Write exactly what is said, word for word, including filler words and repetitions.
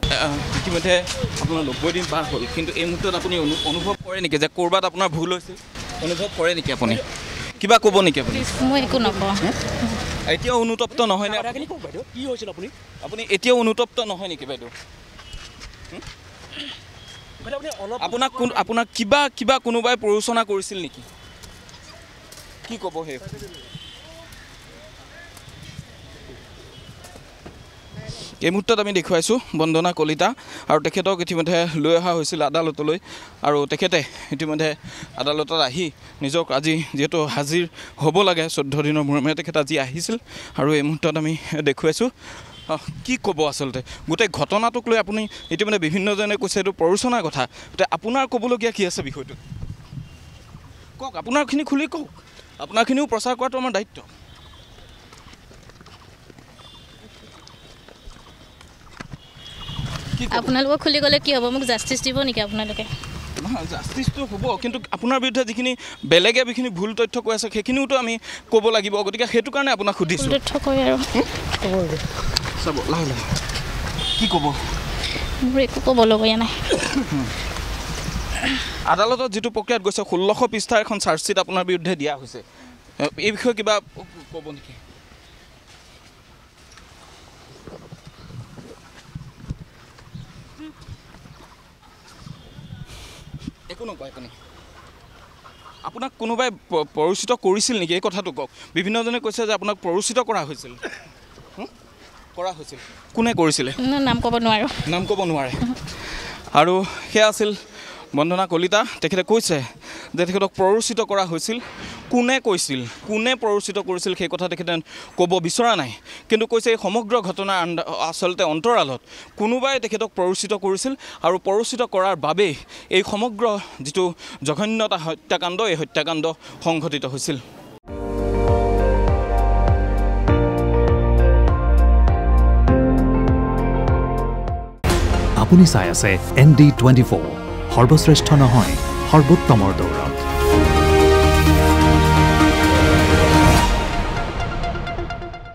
ইতিমধ্যে আপোনাৰ নব্বৈ দিন পাৰ হ'ল কিন্তু এই মুহূৰ্তত আপুনি অনুভৱ কৰে নেকি যে ক'ৰবাত আপোনাৰ ভুল হৈছে অনুভৱ কৰে নেকি আপুনি কিবা ক'ব নেকি আপুনি মই একো নকওঁ এতিয়াও অনুতপ্ত নহয় নে কি হৈছিল আপুনি আপুনি এতিয়াও অনুতপ্ত নহয় নেকি বাইদেউ আপোনাক আপোনাক কিবা কিবা কোনোবাই প্ৰৰোচনা কৰিছিল নেকি কি ক'ব সেই এই মুহূৰ্তত আমি দেখুৱাইছোঁ বন্দনা কলিতা আৰু তেখেতক ইতিমধ্যে লৈ অহা হৈছিল আদালতলৈ আৰু তেখেতে ইতিমধ্যে আদালতত আহি নিজক আজি যিহেতু হাজিৰ হ'ব লাগে চৈধ্য দিনৰ মূৰে মূৰে তেখেত আজি আহিছিল আৰু এই মুহূৰ্তত আমি দেখুৱাইছোঁ কি ক'ব আচলতে গোটেই ঘটনাটোক লৈ আপুনি ইতিমধ্যে বিভিন্নজনে কৈছে এইটো প্ৰৰোচনাৰ কথা গতিকে আপোনাৰ ক'বলগীয়া কি আছে বিষয়টো কওক আপোনাৰখিনি খুলি কওক আপোনাৰখিনিও প্ৰচাৰ কৰাটো আমাৰ দায়িত্ব আপোনালোকক খুলি গ'লে কি হ'ব মোক জাষ্টিচ দিব নেকি আপোনালোকে নহয় জাষ্টিচটো হ'ব কিন্তু আপোনাৰ বিৰুদ্ধে যিখিনি বেলেগে যিখিনি ভুল তথ্য কৈ আছে সেইখিনিওতো আমি ক'ব লাগিব গতিকে সেইটো কাৰণে আপোনাক সুধিছোঁ তথ্য কৈ আৰু চাব লাহে লাহে কি ক'ব মোৰ একো ক'বলগীয়া নাই আদালতত যিটো প্ৰক্ৰিয়াত গৈছে ষোল্লশ পৃষ্ঠাৰ এখন চাৰ্জশ্বীট আপোনাৰ বিৰুদ্ধে দিয়া হৈছে এই বিষয়ে কিবা ক'ব নেকি একো নকয় আপুনি আপোনাক কোনোবাই প্ৰৰোচিত কৰিছিল নেকি এই কথাটো কওক বিভিন্নজনে কৈছে যে আপোনাক প্ৰৰোচিত কৰা হৈছিল কৰা হৈছিল কোনে কৰিছিলে নাম ক'ব নোৱাৰো নাম ক'ব নোৱাৰে আৰু সেয়া আছিল বন্দনা কলিতা তেখেতে কৈছে যে তেখেতক প্ৰৰোচিত কৰা হৈছিল কোনে কৈছিল কোনে প্ৰৰোচিত কৰিছিল সেই কথা তেখেতে ক'ব বিচৰা নাই কিন্তু কৈছে এই সমগ্ৰ ঘটনাৰ আচলতে অন্তৰালত কোনোবাই তেখেতক প্ৰৰোচিত কৰিছিল আৰু প্ৰৰোচিত কৰাৰ বাবেই এই সমগ্ৰ যিটো জঘন্যতা হত্যাকাণ্ড এই হত্যাকাণ্ড সংঘটিত হৈছিল আপুনি চাই আছে এন ডি টুৱেণ্টি ফ'ৰ সৰ্বশ্ৰেষ্ঠ নহয় সৰ্বোত্তমৰ দৌৰ